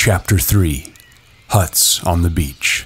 Chapter 3. Huts on the Beach.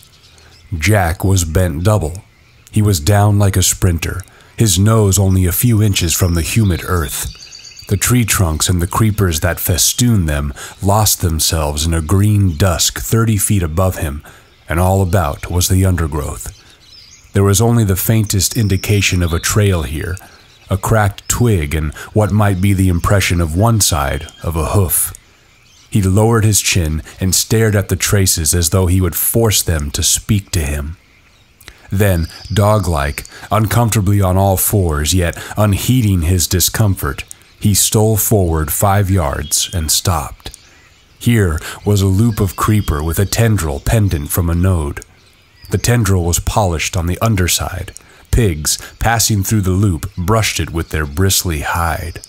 Jack was bent double. He was down like a sprinter, his nose only a few inches from the humid earth. The tree trunks and the creepers that festooned them lost themselves in a green dusk 30 feet above him, and all about was the undergrowth. There was only the faintest indication of a trail here, a cracked twig and what might be the impression of one side of a hoof. He lowered his chin and stared at the traces as though he would force them to speak to him. Then, dog-like, uncomfortably on all fours, yet unheeding his discomfort, he stole forward 5 yards and stopped. Here was a loop of creeper with a tendril pendant from a node. The tendril was polished on the underside. Pigs, passing through the loop, brushed it with their bristly hide.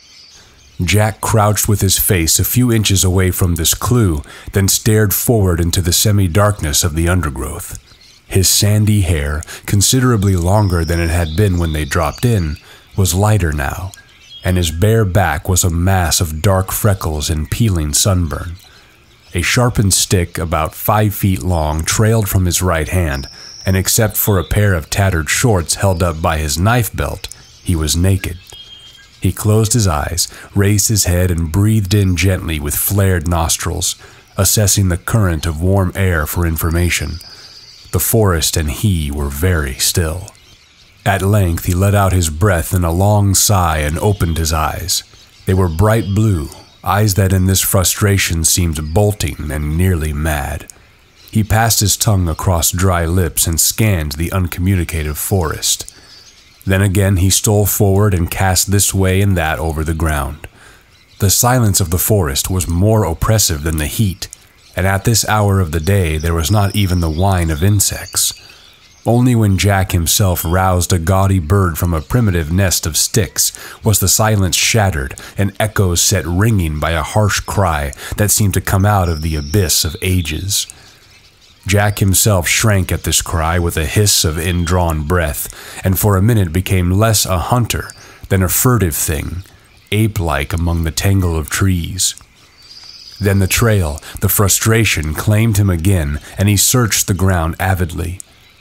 Jack crouched with his face a few inches away from this clue, then stared forward into the semi-darkness of the undergrowth. His sandy hair, considerably longer than it had been when they dropped in, was lighter now, and his bare back was a mass of dark freckles and peeling sunburn. A sharpened stick about 5 feet long trailed from his right hand, and except for a pair of tattered shorts held up by his knife belt, he was naked. He closed his eyes, raised his head, and breathed in gently with flared nostrils, assessing the current of warm air for information. The forest and he were very still. At length he let out his breath in a long sigh and opened his eyes. They were bright blue, eyes that in this frustration seemed bolting and nearly mad. He passed his tongue across dry lips and scanned the uncommunicative forest. Then again he stole forward and cast this way and that over the ground. The silence of the forest was more oppressive than the heat, and at this hour of the day there was not even the whine of insects. Only when Jack himself roused a gaudy bird from a primitive nest of sticks was the silence shattered and echoes set ringing by a harsh cry that seemed to come out of the abyss of ages. Jack himself shrank at this cry with a hiss of indrawn breath, and for a minute became less a hunter than a furtive thing, ape-like among the tangle of trees. Then the trail, the frustration, claimed him again, and he searched the ground avidly.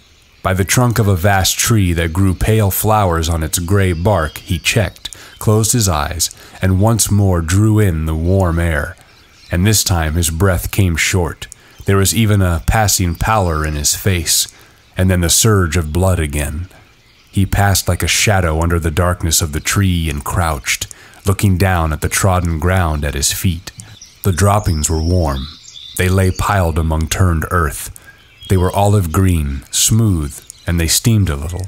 By the trunk of a vast tree that grew pale flowers on its gray bark, he checked, closed his eyes, and once more drew in the warm air. And this time his breath came short. There was even a passing pallor in his face, and then the surge of blood again. He passed like a shadow under the darkness of the tree and crouched, looking down at the trodden ground at his feet. The droppings were warm. They lay piled among turned earth. They were olive green, smooth, and they steamed a little.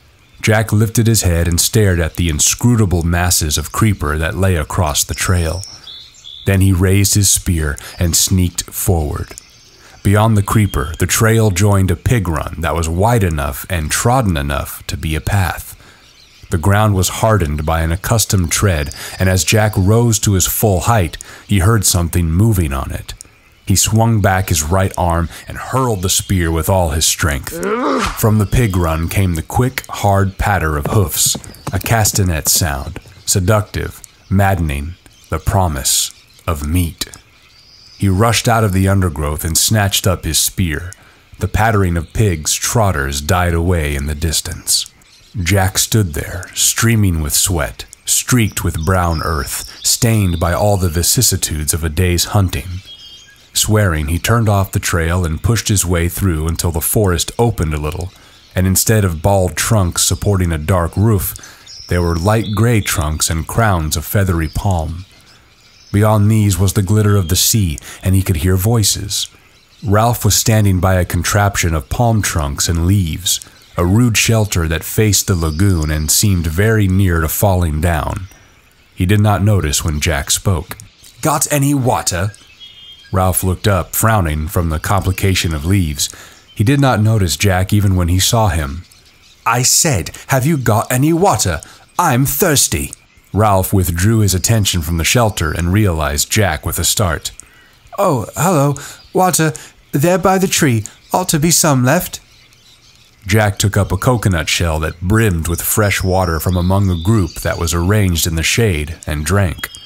Jack lifted his head and stared at the inscrutable masses of creeper that lay across the trail. Then he raised his spear and sneaked forward. Beyond the creeper, the trail joined a pig run that was wide enough and trodden enough to be a path. The ground was hardened by an accustomed tread, and as Jack rose to his full height, he heard something moving on it. He swung back his right arm and hurled the spear with all his strength. From the pig run came the quick, hard patter of hoofs, a castanet sound, seductive, maddening, the promise of meat. He rushed out of the undergrowth and snatched up his spear. The pattering of pigs' trotters died away in the distance. Jack stood there, streaming with sweat, streaked with brown earth, stained by all the vicissitudes of a day's hunting. Swearing, he turned off the trail and pushed his way through until the forest opened a little, and instead of bald trunks supporting a dark roof, there were light gray trunks and crowns of feathery palm. Beyond these was the glitter of the sea, and he could hear voices. Ralph was standing by a contraption of palm trunks and leaves, a rude shelter that faced the lagoon and seemed very near to falling down. He did not notice when Jack spoke. "Got any water?" Ralph looked up, frowning from the complication of leaves. He did not notice Jack even when he saw him. "I said, have you got any water? I'm thirsty." Ralph withdrew his attention from the shelter and realized Jack with a start. "Oh, hello. Water. There by the tree. Ought to be some left." Jack took up a coconut shell that brimmed with fresh water from among a group that was arranged in the shade and drank.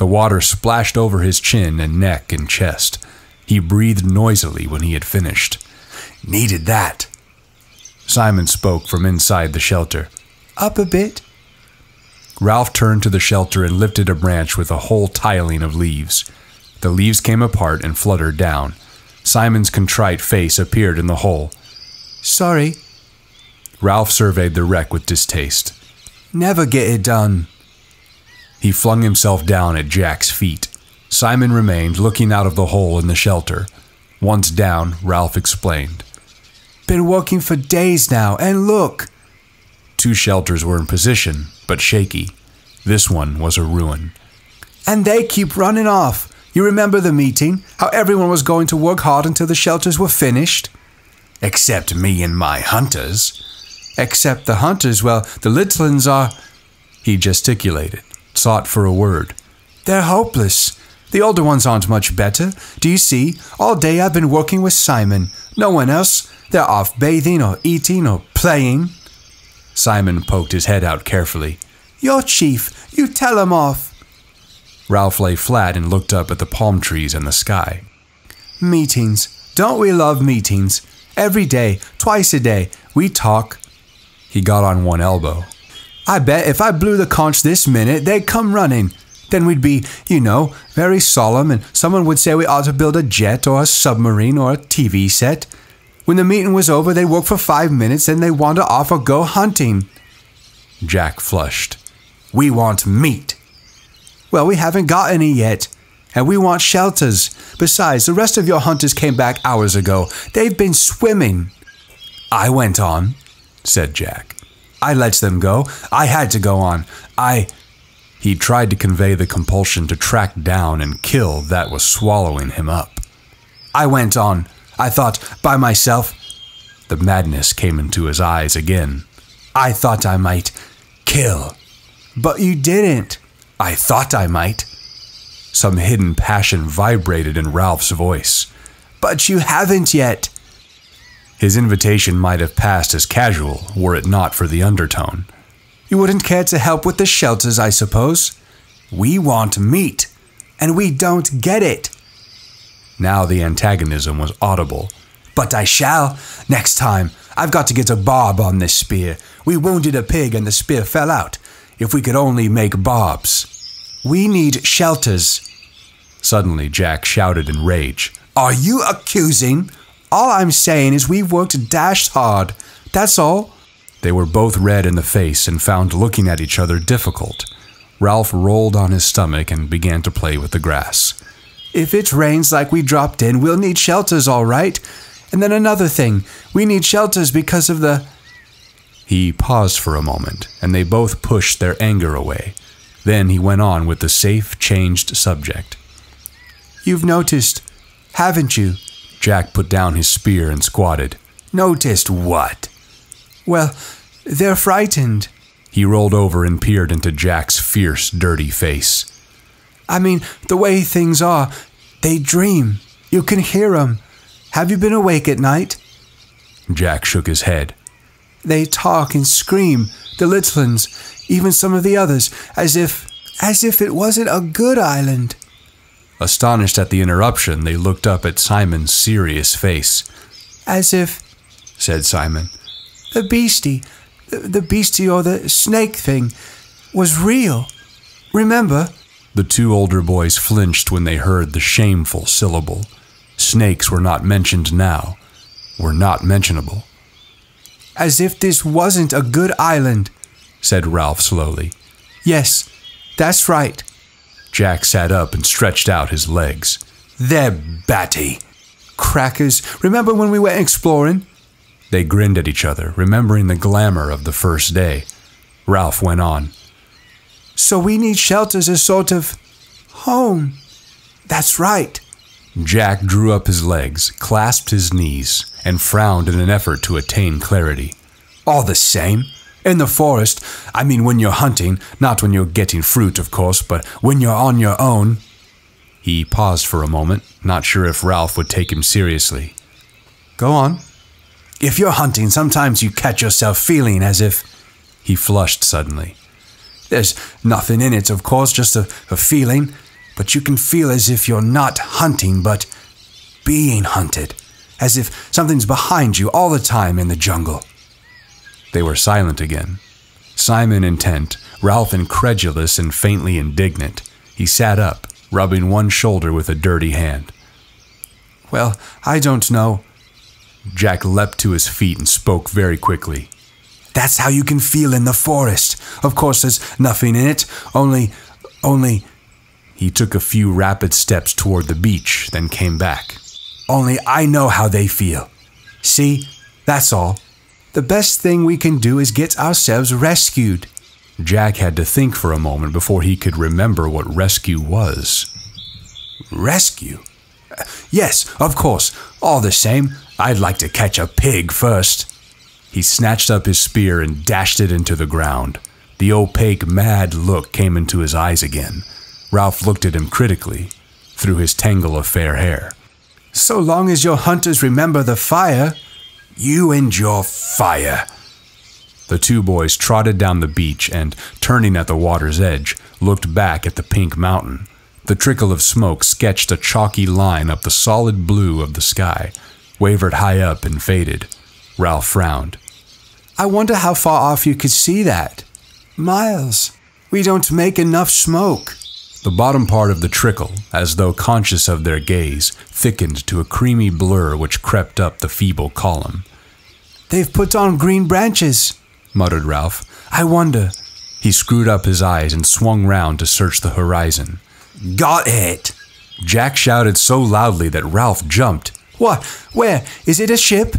The water splashed over his chin and neck and chest. He breathed noisily when he had finished. "Needed that." Simon spoke from inside the shelter. "Up a bit." Ralph turned to the shelter and lifted a branch with a whole tiling of leaves. The leaves came apart and fluttered down. Simon's contrite face appeared in the hole. "Sorry." Ralph surveyed the wreck with distaste. "Never get it done." He flung himself down at Jack's feet. Simon remained, looking out of the hole in the shelter. Once down, Ralph explained. "Been working for days now, and look!" 2 shelters were in position, but shaky. This one was a ruin. "And they keep running off. You remember the meeting? How everyone was going to work hard until the shelters were finished?" "Except me and my hunters." "Except the hunters, well, the little ones are—" He gesticulated, sought for a word. "They're hopeless. The older ones aren't much better. Do you see? All day I've been working with Simon. No one else. They're off bathing or eating or playing." Simon poked his head out carefully. "You're chief. You tell 'em off." Ralph lay flat and looked up at the palm trees and the sky. "Meetings. Don't we love meetings? Every day, twice a day, we talk." He got on one elbow. "I bet if I blew the conch this minute, they'd come running. Then we'd be, very solemn, and someone would say we ought to build a jet or a submarine or a TV set. When the meeting was over, they'd work for 5 minutes, then they'd wander off or go hunting." Jack flushed. "We want meat." "Well, we haven't got any yet. And we want shelters. Besides, the rest of your hunters came back hours ago. They've been swimming." "I went on," said Jack. "I let them go. I had to go on. He tried to convey the compulsion to track down and kill that was swallowing him up. "I went on. I thought, by myself." The madness came into his eyes again. "I thought I might kill." "But you didn't." "I thought I might." Some hidden passion vibrated in Ralph's voice. "But you haven't yet." His invitation might have passed as casual were it not for the undertone. "You wouldn't care to help with the shelters, I suppose?" "We want meat, and we don't get it." Now the antagonism was audible. "But I shall. Next time. I've got to get a barb on this spear. We wounded a pig and the spear fell out. If we could only make barbs." "We need shelters." Suddenly Jack shouted in rage. "Are you accusing?" "All I'm saying is we've worked dashed hard. That's all." They were both red in the face and found looking at each other difficult. Ralph rolled on his stomach and began to play with the grass. "If it rains like we dropped in, we'll need shelters, all right. And then another thing, we need shelters because of the—" He paused for a moment, and they both pushed their anger away. Then he went on with the safe, changed subject. "You've noticed, haven't you?" Jack put down his spear and squatted. "Noticed what?" "Well, they're frightened." He rolled over and peered into Jack's fierce, dirty face. "I mean, the way things are, they dream. You can hear 'em. Have you been awake at night?" Jack shook his head. "They talk and scream, the little ones, even some of the others, as if it wasn't a good island." Astonished at the interruption, they looked up at Simon's serious face. "As if," said Simon, the beastie or the snake thing was real. Remember?" The 2 older boys flinched when they heard the shameful syllable. Snakes were not mentioned now, were not mentionable. "As if this wasn't a good island," said Ralph slowly. "Yes, that's right." Jack sat up and stretched out his legs. "They're batty." "Crackers. Remember when we went exploring?" They grinned at each other, remembering the glamour of the first day. Ralph went on. "So we need shelters as sort of home." "That's right." Jack drew up his legs, clasped his knees, and frowned in an effort to attain clarity. "All the same, in the forest, I mean when you're hunting, not when you're getting fruit, of course, but when you're on your own." He paused for a moment, not sure if Ralph would take him seriously. "Go on." "If you're hunting, sometimes you catch yourself feeling as if—" He flushed suddenly. "There's nothing in it, of course, just a feeling. but you can feel as if you're not hunting, but being hunted, as if something's behind you all the time in the jungle." They were silent again. Simon intent, Ralph incredulous and faintly indignant. He sat up, rubbing one shoulder with a dirty hand. "Well, I don't know." Jack leapt to his feet and spoke very quickly. "That's how you can feel in the forest. Of course, there's nothing in it, only... He took a few rapid steps toward the beach, then came back. "Only I know how they feel. See, that's all. The best thing we can do is get ourselves rescued." Jack had to think for a moment before he could remember what rescue was. "Rescue? Yes, of course. All the same, I'd like to catch a pig first." He snatched up his spear and dashed it into the ground. The opaque, mad look came into his eyes again. Ralph looked at him critically, through his tangle of fair hair. "So long as your hunters remember the fire..." "You and your fire." The two boys trotted down the beach and, turning at the water's edge, looked back at the pink mountain. The trickle of smoke sketched a chalky line up the solid blue of the sky, wavered high up and faded. Ralph frowned. "I wonder how far off you could see that." "Miles. We don't make enough smoke." The bottom part of the trickle, as though conscious of their gaze, thickened to a creamy blur which crept up the feeble column. "They've put on green branches," muttered Ralph. "I wonder." He screwed up his eyes and swung round to search the horizon. "Got it!" Jack shouted so loudly that Ralph jumped. "What? Where? Is it a ship?"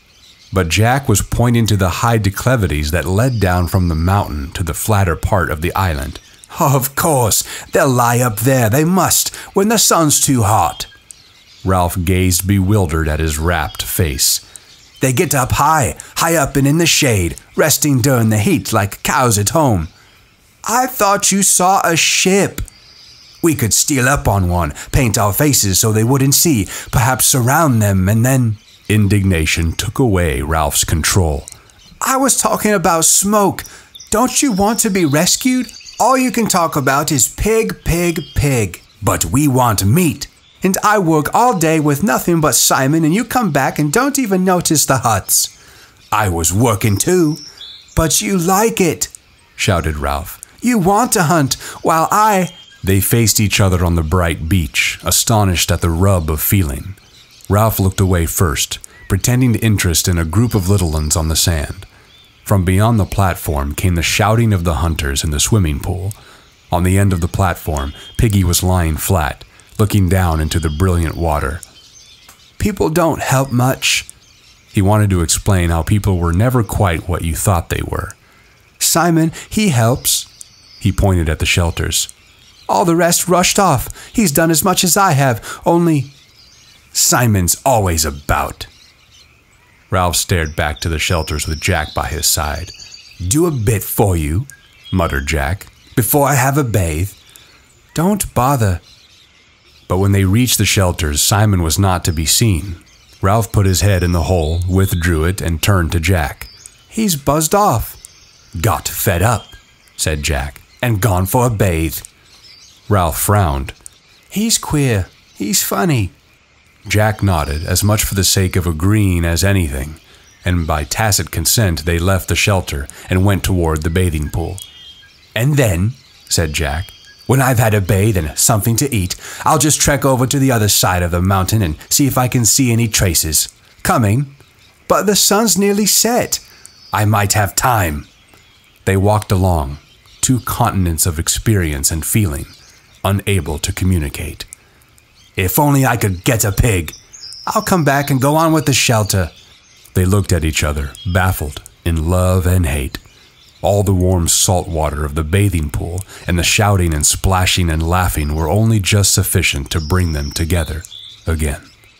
But Jack was pointing to the high declivities that led down from the mountain to the flatter part of the island. "Of course, they'll lie up there, they must, when the sun's too hot." Ralph gazed bewildered at his rapt face. "They get up high up and in the shade, resting during the heat like cows at home." "I thought you saw a ship." "We could steal up on one, paint our faces so they wouldn't see, perhaps surround them, and then..." Indignation took away Ralph's control. "I was talking about smoke. Don't you want to be rescued? All you can talk about is pig, pig, pig. But we want meat. And I work all day with nothing but Simon, and you come back and don't even notice the huts." "I was working too." "But you like it," shouted Ralph. "You want to hunt, while I..." They faced each other on the bright beach, astonished at the rub of feeling. Ralph looked away first, pretending interest in a group of little ones on the sand. From beyond the platform came the shouting of the hunters in the swimming pool. On the end of the platform, Piggy was lying flat, looking down into the brilliant water. "People don't help much." He wanted to explain how people were never quite what you thought they were. "Simon, he helps." He pointed at the shelters. "All the rest rushed off. He's done as much as I have, only..." "Simon's always about." Ralph stared back to the shelters with Jack by his side. "Do a bit for you," muttered Jack, "before I have a bathe." "Don't bother." But when they reached the shelters, Simon was not to be seen. Ralph put his head in the hole, withdrew it, and turned to Jack. "He's buzzed off." "Got fed up," said Jack, "and gone for a bathe." Ralph frowned. "He's queer. He's funny." Jack nodded, as much for the sake of agreeing as anything, and by tacit consent they left the shelter and went toward the bathing pool. "And then," said Jack, "when I've had a bathe and something to eat, I'll just trek over to the other side of the mountain and see if I can see any traces. Coming." "But the sun's nearly set." "I might have time." They walked along, two continents of experience and feeling, unable to communicate. "If only I could get a pig. I'll come back and go on with the shelter." They looked at each other, baffled, in love and hate. All the warm salt water of the bathing pool and the shouting and splashing and laughing were only just sufficient to bring them together again.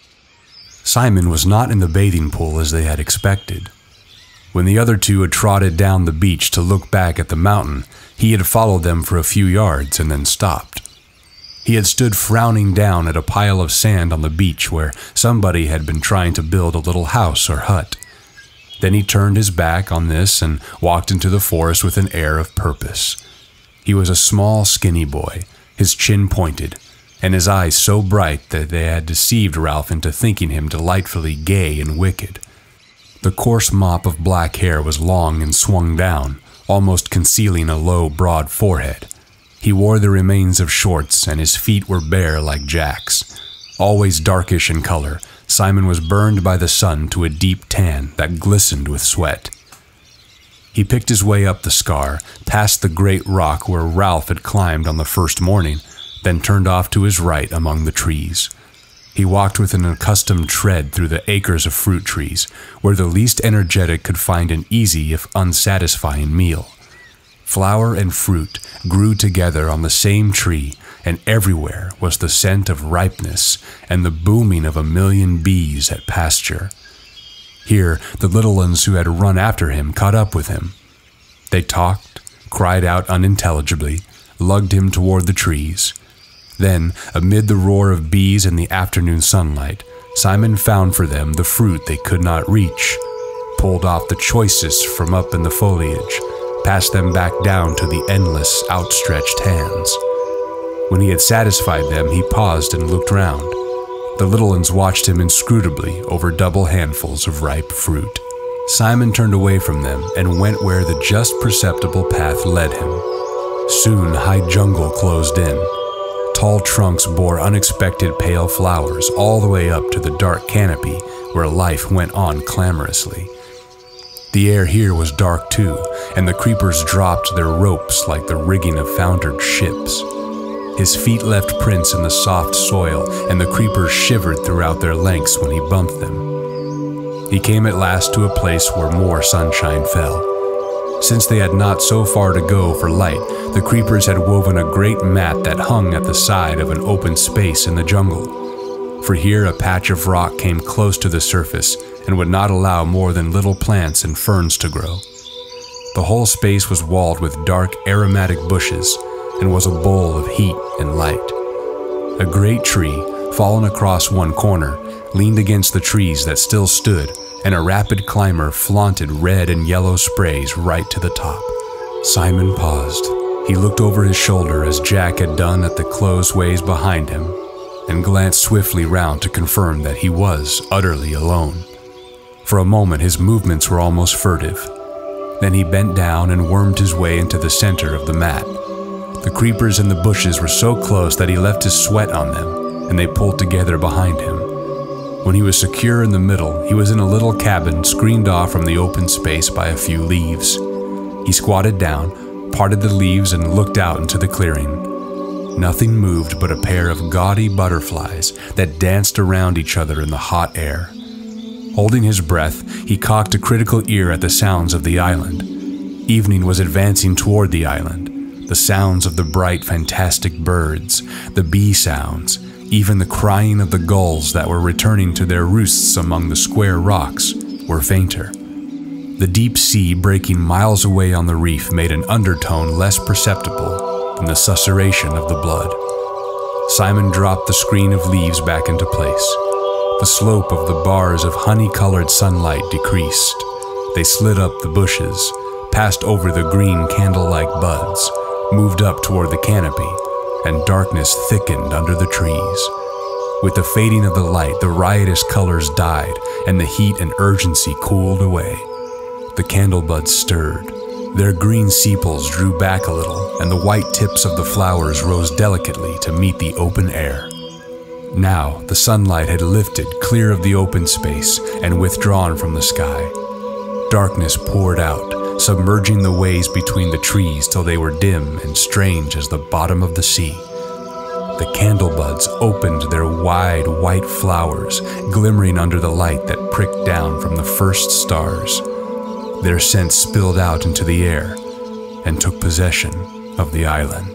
Simon was not in the bathing pool as they had expected. When the other two had trotted down the beach to look back at the mountain, he had followed them for a few yards and then stopped. He had stood frowning down at a pile of sand on the beach where somebody had been trying to build a little house or hut. Then he turned his back on this and walked into the forest with an air of purpose. He was a small, skinny boy, his chin pointed, and his eyes so bright that they had deceived Ralph into thinking him delightfully gay and wicked. The coarse mop of black hair was long and swung down, almost concealing a low, broad forehead. He wore the remains of shorts, and his feet were bare like Jack's. Always darkish in color, Simon was burned by the sun to a deep tan that glistened with sweat. He picked his way up the scar, past the great rock where Ralph had climbed on the first morning, then turned off to his right among the trees. He walked with an accustomed tread through the acres of fruit trees, where the least energetic could find an easy if unsatisfying meal. Flower and fruit grew together on the same tree, and everywhere was the scent of ripeness and the booming of a million bees at pasture. Here, the little ones who had run after him caught up with him. They talked, cried out unintelligibly, lugged him toward the trees. Then, amid the roar of bees and the afternoon sunlight, Simon found for them the fruit they could not reach, pulled off the choicest from up in the foliage, passed them back down to the endless, outstretched hands. When he had satisfied them, he paused and looked round. The little ones watched him inscrutably over double handfuls of ripe fruit. Simon turned away from them and went where the just perceptible path led him. Soon high jungle closed in. Tall trunks bore unexpected pale flowers all the way up to the dark canopy where life went on clamorously. The air here was dark too, and the creepers dropped their ropes like the rigging of foundered ships. His feet left prints in the soft soil, and the creepers shivered throughout their lengths when he bumped them. He came at last to a place where more sunshine fell. Since they had not so far to go for light, the creepers had woven a great mat that hung at the side of an open space in the jungle. For here a patch of rock came close to the surface and would not allow more than little plants and ferns to grow. The whole space was walled with dark, aromatic bushes and was a bowl of heat and light. A great tree, fallen across one corner, leaned against the trees that still stood, and a rapid climber flaunted red and yellow sprays right to the top. Simon paused. He looked over his shoulder as Jack had done at the closed ways behind him, and glanced swiftly round to confirm that he was utterly alone. For a moment his movements were almost furtive. Then he bent down and wormed his way into the center of the mat. The creepers and the bushes were so close that he left his sweat on them, and they pulled together behind him. When he was secure in the middle, he was in a little cabin screened off from the open space by a few leaves. He squatted down, parted the leaves, and looked out into the clearing. Nothing moved but a pair of gaudy butterflies that danced around each other in the hot air. Holding his breath, he cocked a critical ear at the sounds of the island. Evening was advancing toward the island. The sounds of the bright, fantastic birds, the bee sounds, even the crying of the gulls that were returning to their roosts among the square rocks were fainter. The deep sea breaking miles away on the reef made an undertone less perceptible than the susurration of the blood. Simon dropped the screen of leaves back into place. The slope of the bars of honey-colored sunlight decreased. They slid up the bushes, passed over the green candle-like buds, moved up toward the canopy, and darkness thickened under the trees. With the fading of the light, the riotous colors died, and the heat and urgency cooled away. The candle buds stirred. Their green sepals drew back a little, and the white tips of the flowers rose delicately to meet the open air. Now, the sunlight had lifted clear of the open space and withdrawn from the sky. Darkness poured out, submerging the ways between the trees till they were dim and strange as the bottom of the sea. The candle buds opened their wide white flowers, glimmering under the light that pricked down from the first stars. Their scent spilled out into the air and took possession of the island.